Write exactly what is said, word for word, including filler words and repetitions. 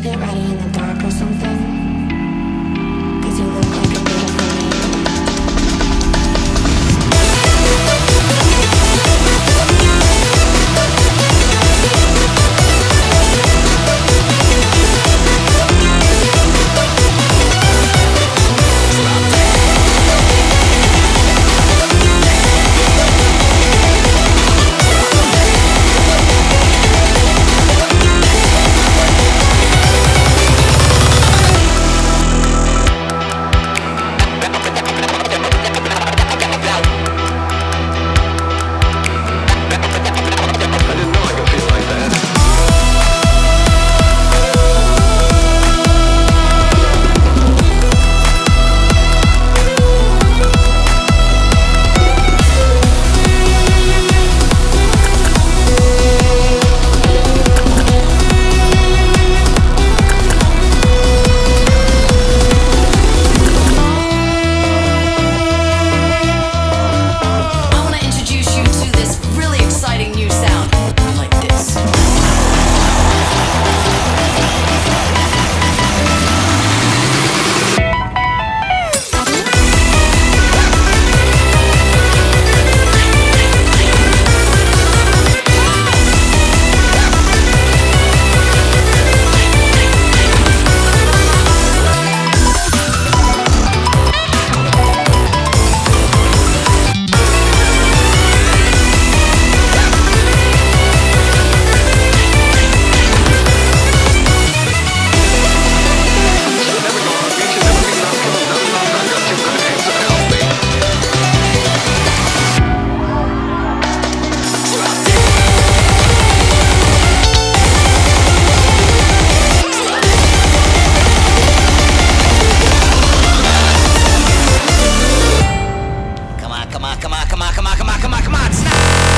get ready in the dark or something? 'Cause you look like a beautiful lady. Come on, come on, come on, come on, come on, come on, come on, come on, snap!